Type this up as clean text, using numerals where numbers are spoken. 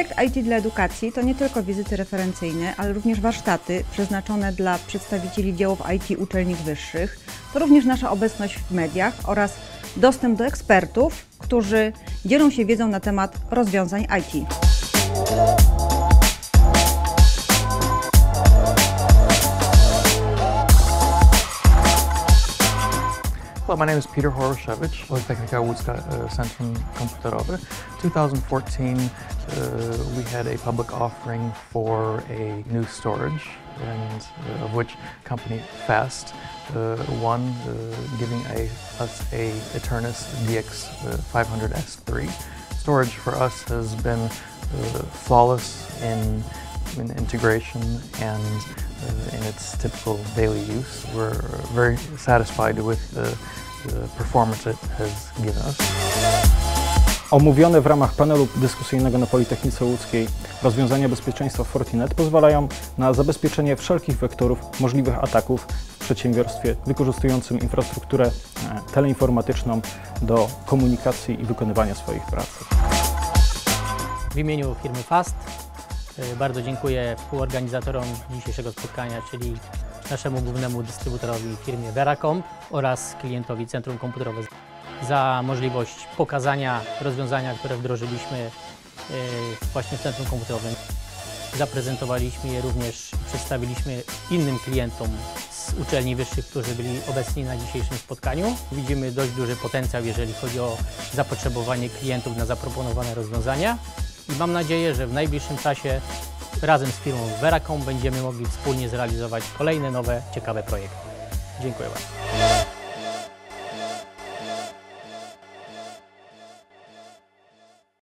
Projekt IT dla edukacji to nie tylko wizyty referencyjne, ale również warsztaty przeznaczone dla przedstawicieli działów IT uczelni wyższych. To również nasza obecność w mediach oraz dostęp do ekspertów, którzy dzielą się wiedzą na temat rozwiązań IT. Hello, my name is Peter Horoszewicz, Politechnika Łódzka Centrum Komputerowe. 2014, we had a public offering for a new storage, and of which company Fast won, giving us a Eternus DX 500S3. Storage for us has been flawless in integration and in its typical daily use. We're very satisfied with the performance it has given us. Omówione w ramach panelu dyskusyjnego na Politechnice Łódzkiej rozwiązania bezpieczeństwa Fortinet pozwalają na zabezpieczenie wszelkich wektorów możliwych ataków w przedsiębiorstwie wykorzystującym infrastrukturę teleinformatyczną do komunikacji i wykonywania swoich prac. W imieniu firmy Fast bardzo dziękuję współorganizatorom dzisiejszego spotkania, czyli naszemu głównemu dystrybutorowi firmie Veracomp oraz klientowi Centrum Komputerowe za możliwość pokazania rozwiązania, które wdrożyliśmy właśnie w Centrum Komputerowym. Zaprezentowaliśmy je również, przedstawiliśmy innym klientom z uczelni wyższych, którzy byli obecni na dzisiejszym spotkaniu. Widzimy dość duży potencjał, jeżeli chodzi o zapotrzebowanie klientów na zaproponowane rozwiązania. I mam nadzieję, że w najbliższym czasie razem z firmą Veracomp będziemy mogli wspólnie zrealizować kolejne nowe, ciekawe projekty. Dziękuję bardzo.